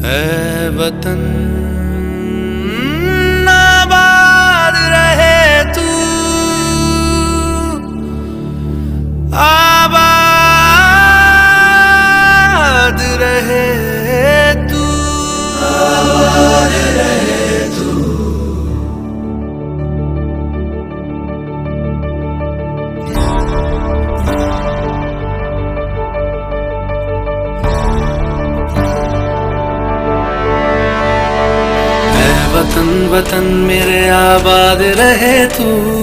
ऐ वतन आबाद रहे तू, आबाद रहे तू, आबाद रहे तू। वतन वतन मेरे आबाद रहे तू,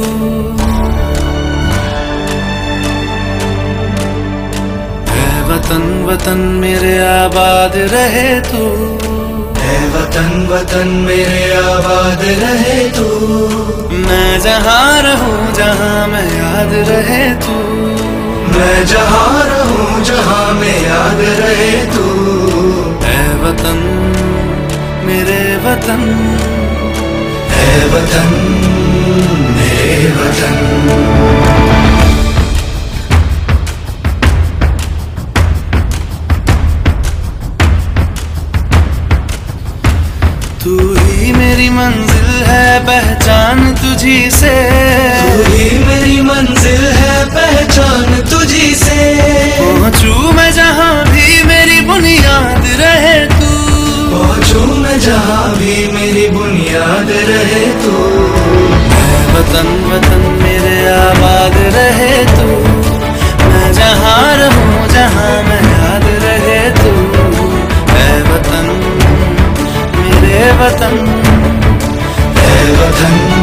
ऐ वतन वतन मेरे आबाद रहे तू, ऐ वतन वतन मेरे आबाद रहे तू। मैं जहाँ रहूं जहाँ मैं याद रहे तू, मैं जहाँ रहूं जहाँ मैं याद रहे तू। ऐ वतन मेरे वतन, ऐ वतन मेरे वतन। तू ही मेरी मंजिल है पहचान तुझी से, तू ही मेरी मंजिल है पहचान तुझी से। पहुँचूं मैं जहाँ भी मेरी बुनियाद रहे तू, पहुँचूं मैं जहाँ भी मेरी बुनियाद रहे तू। ऐ वतन वतन मेरे आबाद रहे तू, मैं जहाँ रहूं जहाँ मैं याद रहे तू। ऐ वतन मेरे वतन, ऐ वतन